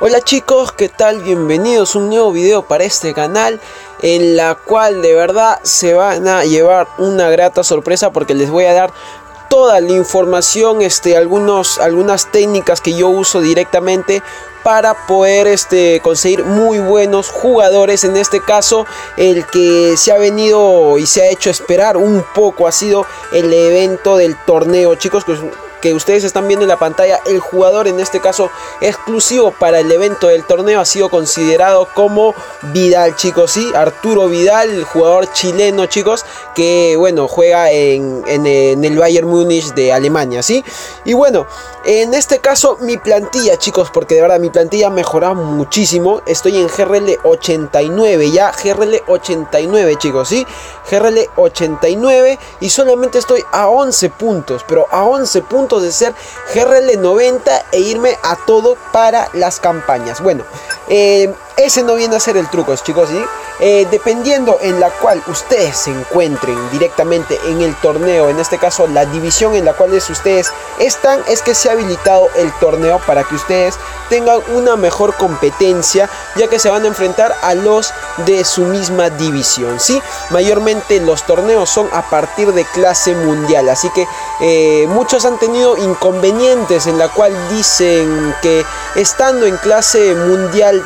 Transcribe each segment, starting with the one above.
Hola chicos, ¿qué tal? Bienvenidos a un nuevo video para este canal, en la cual de verdad se van a llevar una grata sorpresa, porque les voy a dar toda la información, algunas técnicas que yo uso directamente para poder conseguir muy buenos jugadores. En este caso, el que se ha venido y se ha hecho esperar un poco ha sido el evento del torneo, chicos, que ustedes están viendo en la pantalla. El jugador, en este caso exclusivo para el evento del torneo, ha sido considerado como Vidal, chicos, sí, Arturo Vidal, el jugador chileno, chicos, que bueno, juega en el Bayern Múnich de Alemania, sí. Y bueno, en este caso mi plantilla, chicos, porque de verdad mi plantilla ha mejorado muchísimo. Estoy en GRL 89 ya, GRL 89, chicos, sí, GRL 89, y solamente estoy a 11 puntos, pero a 11 puntos de ser GRL 90 e irme a todo para las campañas. Bueno, ese no viene a ser el truco, chicos, ¿sí? Dependiendo en la cual ustedes se encuentren directamente en el torneo, en este caso la división en la cual ustedes están, es que se ha habilitado el torneo para que ustedes tengan una mejor competencia, ya que se van a enfrentar a los de su misma división, ¿sí? Mayormente los torneos son a partir de clase mundial, así que muchos han tenido inconvenientes en la cual dicen que estando en clase mundial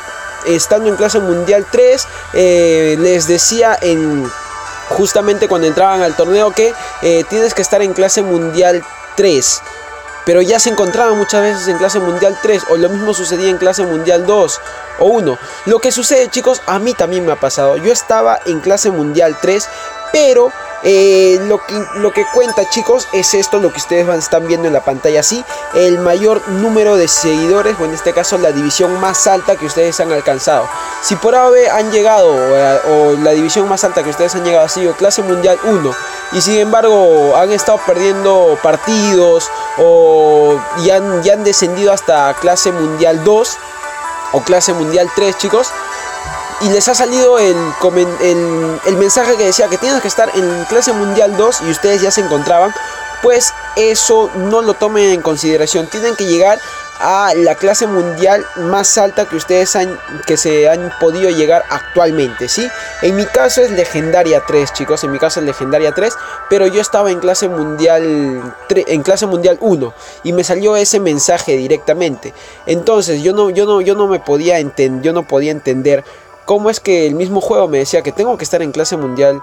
3, les decía justamente cuando entraban al torneo que tienes que estar en clase mundial 3, pero ya se encontraban muchas veces en clase mundial 3, o lo mismo sucedía en clase mundial 2 o 1. Lo que sucede, chicos, a mí también me ha pasado. Yo estaba en clase mundial 3, pero lo que cuenta, chicos, es esto, lo que ustedes están viendo en la pantalla, sí, el mayor número de seguidores, o en este caso la división más alta que ustedes han alcanzado. Si por AB han llegado, o la división más alta que ustedes han llegado ha sido clase mundial 1, y sin embargo han estado perdiendo partidos, y han descendido hasta clase mundial 2 o clase mundial 3, chicos, y les ha salido el mensaje que decía que tienes que estar en clase mundial 2 y ustedes ya se encontraban, pues eso no lo tomen en consideración. Tienen que llegar a la clase mundial más alta que ustedes se han podido llegar actualmente, ¿sí? En mi caso es legendaria 3, chicos, en mi caso es legendaria 3, pero yo estaba en clase mundial 1 y me salió ese mensaje directamente. Entonces yo no podía entender cómo es que el mismo juego me decía que tengo que estar en clase mundial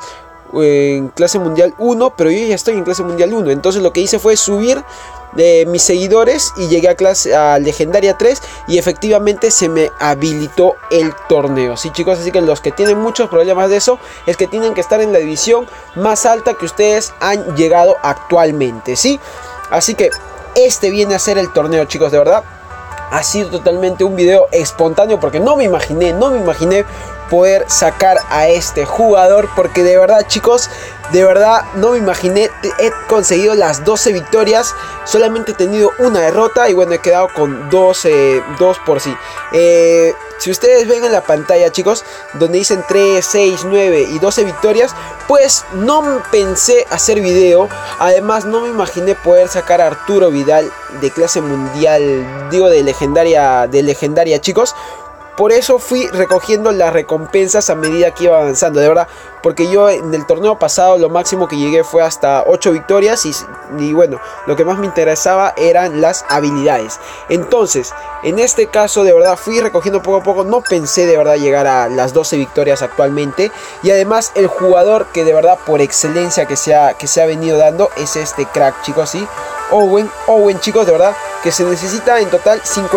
1, pero yo ya estoy en clase mundial 1. Entonces lo que hice fue subir mis seguidores y llegué a legendaria 3, y efectivamente se me habilitó el torneo, sí, chicos. Así que los que tienen muchos problemas de eso es que tienen que estar en la división más alta que ustedes han llegado actualmente, sí. Así que este viene a ser el torneo, chicos. De verdad ha sido totalmente un video espontáneo, porque no me imaginé poder sacar a este jugador, porque de verdad, chicos, de verdad no me imaginé. He conseguido las 12 victorias, solamente he tenido una derrota, y bueno, he quedado con 2 por sí. Si ustedes ven en la pantalla, chicos, donde dicen 3, 6, 9 y 12 victorias, pues no pensé hacer video. Además no me imaginé poder sacar a Arturo Vidal de clase mundial, digo de legendaria, chicos. Por eso fui recogiendo las recompensas a medida que iba avanzando, de verdad. Porque yo en el torneo pasado lo máximo que llegué fue hasta 8 victorias. Y bueno, lo que más me interesaba eran las habilidades. Entonces, en este caso de verdad fui recogiendo poco a poco. No pensé de verdad llegar a las 12 victorias actualmente. Y además el jugador que de verdad por excelencia que se ha venido dando es este crack, chicos, ¿sí? Owen, chicos, de verdad que se necesita en total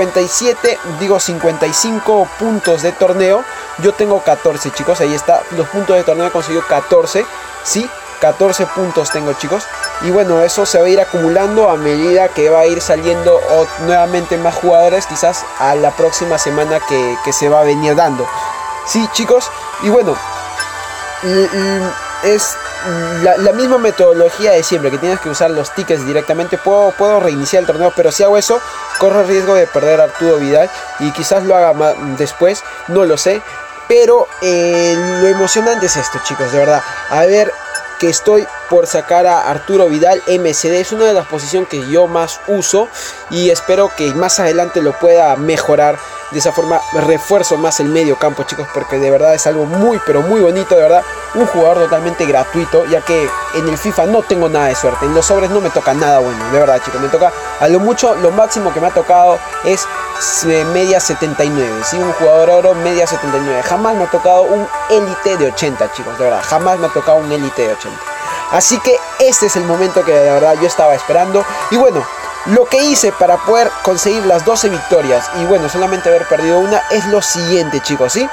55 puntos de torneo. Yo tengo 14, chicos, ahí está, los puntos de torneo he conseguido 14, sí, 14 puntos tengo, chicos. Y bueno, eso se va a ir acumulando a medida que va a ir saliendo nuevamente más jugadores, quizás a la próxima semana que se va a venir dando, sí, chicos. Y bueno, es la misma metodología de siempre, que tienes que usar los tickets directamente. Puedo reiniciar el torneo, pero si hago eso corro el riesgo de perder a Arturo Vidal, y quizás lo haga después, no lo sé. Pero lo emocionante es esto, chicos, de verdad. A ver, que estoy por sacar a Arturo Vidal. MCD es una de las posiciones que yo más uso, y espero que más adelante lo pueda mejorar De esa forma refuerzo más el medio campo, chicos, porque de verdad es algo muy pero muy bonito, de verdad. Un jugador totalmente gratuito, ya que en el FIFA no tengo nada de suerte. En los sobres no me toca nada bueno, de verdad, chicos. Me toca a lo mucho, lo máximo que me ha tocado es media 79, ¿sí? Un jugador oro media 79. Jamás me ha tocado un élite de 80, chicos, de verdad. Jamás me ha tocado un élite de 80. Así que este es el momento que de verdad yo estaba esperando. Y bueno, lo que hice para poder conseguir las 12 victorias y bueno, solamente haber perdido una es lo siguiente, chicos, ¿sí?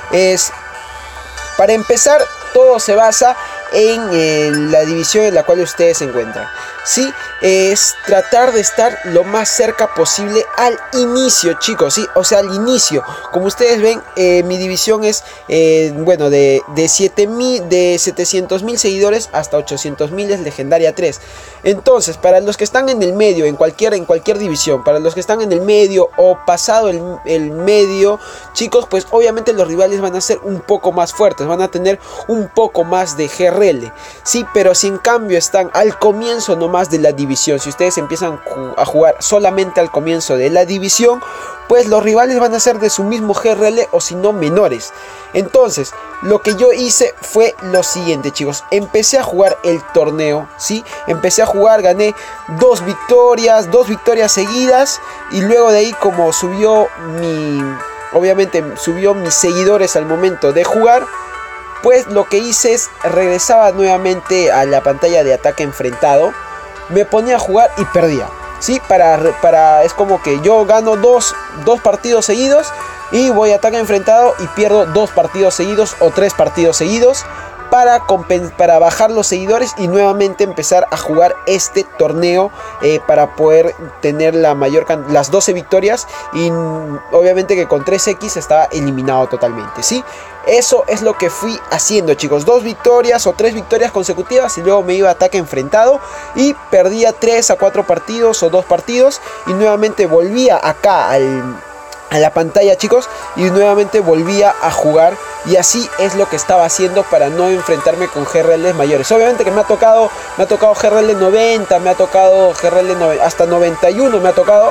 Para empezar, todo se basa en la división en la cual ustedes se encuentran. Sí, es tratar de estar lo más cerca posible al inicio, chicos, sí, o sea, al inicio. Como ustedes ven, mi división es, bueno, de 700.000 seguidores hasta 800.000 es legendaria 3. Entonces, para los que están en el medio, en cualquier división, para los que están en el medio o pasado el medio, chicos, pues obviamente los rivales van a ser un poco más fuertes, van a tener un poco más de GRL, sí, pero si en cambio están al comienzo nomás de la división, si ustedes empiezan a jugar solamente al comienzo de la división, pues los rivales van a ser de su mismo GRL o si no menores. Entonces, lo que yo hice fue lo siguiente, chicos. Empecé a jugar el torneo, ¿sí? Empecé a jugar, gané dos victorias seguidas. Y luego de ahí, como obviamente subió mis seguidores al momento de jugar, pues lo que hice es regresaba nuevamente a la pantalla de ataque enfrentado. Me ponía a jugar y perdía. Sí, es como que yo gano dos partidos seguidos y voy a ataque enfrentado y pierdo 2 partidos seguidos o 3 partidos seguidos para bajar los seguidores y nuevamente empezar a jugar este torneo para poder tener las 12 victorias y obviamente que con 3X estaba eliminado totalmente, ¿sí? Eso es lo que fui haciendo, chicos. 2 victorias o 3 victorias consecutivas y luego me iba a ataque enfrentado y perdía 3 a 4 partidos o 2 partidos y nuevamente volvía acá a la pantalla, chicos, y nuevamente volvía a jugar. Y así es lo que estaba haciendo para no enfrentarme con GRLs mayores. Obviamente que me ha tocado GRL 90, me ha tocado GRL hasta 91 me ha tocado.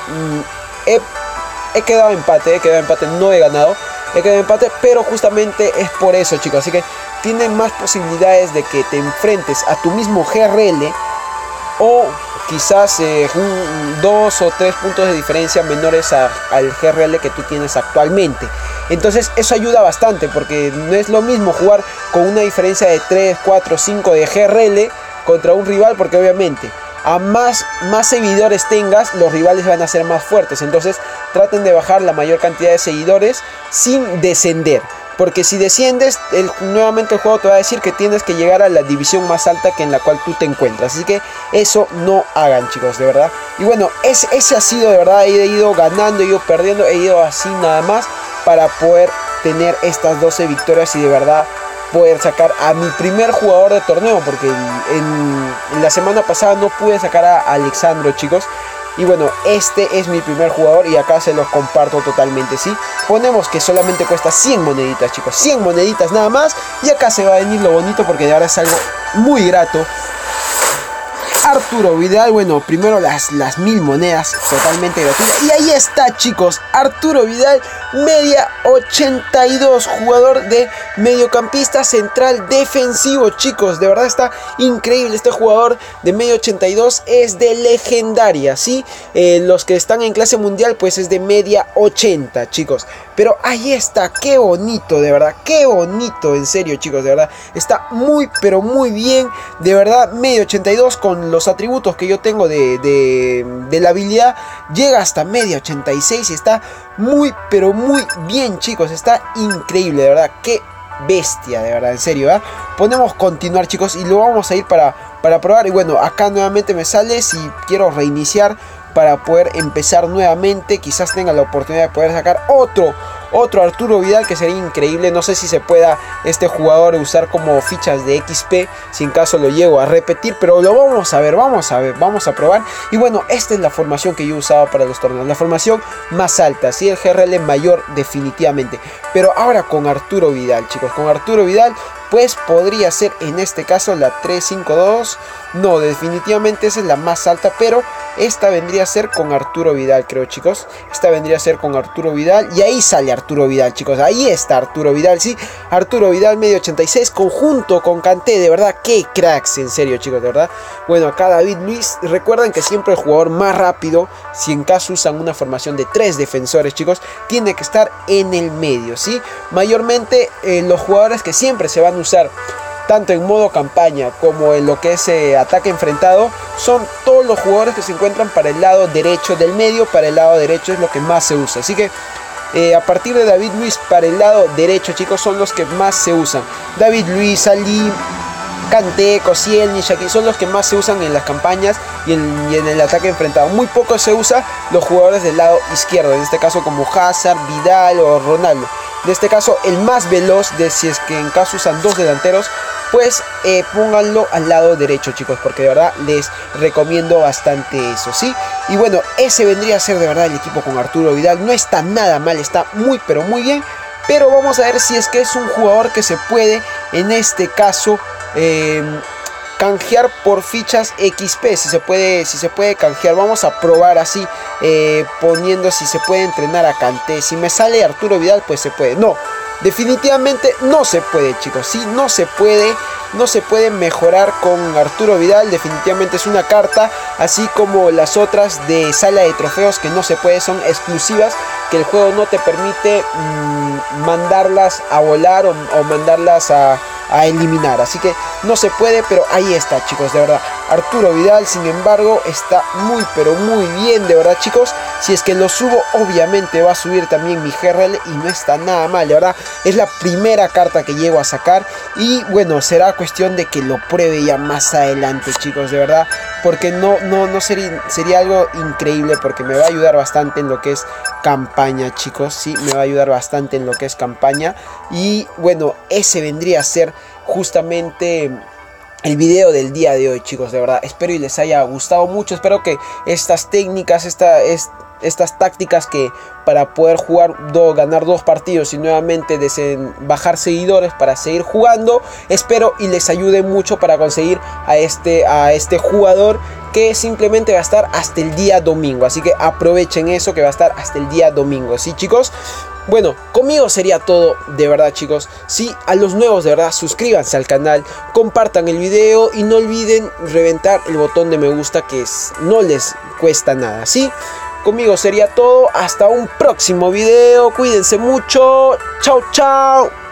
He quedado empate, no he ganado. He quedado empate, pero justamente es por eso, chicos. Así que tienen más posibilidades de que te enfrentes a tu mismo GRL o quizás 2 o 3 puntos de diferencia menores al GRL que tú tienes actualmente. Entonces eso ayuda bastante porque no es lo mismo jugar con una diferencia de 3, 4, 5 de GRL contra un rival, porque obviamente a más seguidores tengas, los rivales van a ser más fuertes. Entonces traten de bajar la mayor cantidad de seguidores sin descender, porque si desciendes, nuevamente el juego te va a decir que tienes que llegar a la división más alta que en la cual tú te encuentras. Así que eso no hagan, chicos, de verdad. Y bueno, ese ha sido de verdad. He ido ganando, he ido perdiendo, he ido así nada más para poder tener estas 12 victorias y de verdad poder sacar a mi primer jugador de torneo, porque en la semana pasada no pude sacar a Alexandro, chicos. Y bueno, este es mi primer jugador y acá se los comparto totalmente, ¿sí? Ponemos que solamente cuesta 100 moneditas, chicos, 100 moneditas nada más. Y acá se va a venir lo bonito porque de verdad es algo muy grato. Arturo Vidal, bueno, primero las 1000 monedas totalmente gratuitas. Y ahí está, chicos, Arturo Vidal, media 82, jugador de mediocampista central defensivo, chicos. De verdad está increíble este jugador de media 82, es de legendaria, ¿sí? Los que están en clase mundial pues es de media 80, chicos. Pero ahí está, qué bonito, de verdad, qué bonito, en serio, chicos, de verdad. Está muy, pero muy bien, de verdad, media 82 con los atributos que yo tengo de la habilidad. Llega hasta media 86 y está muy, pero muy bien, chicos. Está increíble, de verdad, qué bestia, de verdad, en serio, ¿verdad? Ponemos continuar, chicos, y lo vamos a ir para probar. Y bueno, acá nuevamente me sale si quiero reiniciar para poder empezar nuevamente. Quizás tenga la oportunidad de poder sacar otro Arturo Vidal, que sería increíble. No sé si se pueda este jugador usar como fichas de XP, si en caso lo llego a repetir, pero lo vamos a ver, vamos a probar. Y bueno, esta es la formación que yo usaba para los torneos, la formación más alta, ¿sí? El GRL mayor definitivamente. Pero ahora con Arturo Vidal, chicos, con Arturo Vidal pues podría ser en este caso la 3-5-2. No, definitivamente esa es la más alta, pero esta vendría a ser con Arturo Vidal, creo, chicos. Esta vendría a ser con Arturo Vidal. Y ahí sale Arturo Vidal, chicos. Ahí está Arturo Vidal, sí. Arturo Vidal, medio 86, conjunto con Kanté. De verdad, qué cracks, en serio, chicos, de verdad. Bueno, acá David Luiz. Recuerden que siempre el jugador más rápido, si en caso usan una formación de 3 defensores, chicos, tiene que estar en el medio, sí. Mayormente los jugadores que siempre se van a usar tanto en modo campaña como en lo que es ataque enfrentado, son todos los jugadores que se encuentran para el lado derecho del medio. Para el lado derecho es lo que más se usa, así que a partir de David Luiz para el lado derecho, chicos, son los que más se usan. David Luiz, Ali, Kanté, Koscielny, Shaqiri son los que más se usan en las campañas y en el ataque enfrentado. Muy poco se usa los jugadores del lado izquierdo, en este caso como Hazard, Vidal o Ronaldo. En este caso el más veloz, de si es que en caso usan 2 delanteros, pues pónganlo al lado derecho, chicos, porque de verdad les recomiendo bastante eso, ¿sí? Y bueno, ese vendría a ser de verdad el equipo con Arturo Vidal. No está nada mal, está muy pero muy bien. Pero vamos a ver si es que es un jugador que se puede, en este caso, canjear por fichas XP. Si se puede canjear. Vamos a probar así, poniendo si se puede entrenar a Kanté. Si me sale Arturo Vidal, pues se puede. No, definitivamente no se puede, chicos. Sí, no se puede. No se puede mejorar con Arturo Vidal. Definitivamente es una carta, así como las otras de sala de trofeos, que no se puede, son exclusivas, que el juego no te permite mandarlas a volar o mandarlas a eliminar. Así que no se puede, pero ahí está, chicos, de verdad. Arturo Vidal, sin embargo, está muy pero muy bien, de verdad, chicos. Si es que lo subo, obviamente va a subir también mi GRL y no está nada mal, de verdad. Es la primera carta que llego a sacar y bueno, será cuestión de que lo pruebe ya más adelante, chicos, de verdad, porque no sería algo increíble, porque me va a ayudar bastante en lo que es campaña, chicos. Sí, me va a ayudar bastante en lo que es campaña. Y bueno, ese vendría a ser justamente el video del día de hoy, chicos, de verdad. Espero y les haya gustado mucho. Espero que estas técnicas, estas tácticas que para poder ganar 2 partidos y nuevamente bajar seguidores para seguir jugando, espero y les ayude mucho para conseguir a este jugador, que simplemente va a estar hasta el día domingo. Así que aprovechen eso, que va a estar hasta el día domingo, ¿sí, chicos? Bueno, conmigo sería todo, de verdad, chicos. Sí, a los nuevos, de verdad, suscríbanse al canal, compartan el video y no olviden reventar el botón de me gusta, que no les cuesta nada, ¿sí? Conmigo sería todo, hasta un próximo video, cuídense mucho, chao chao.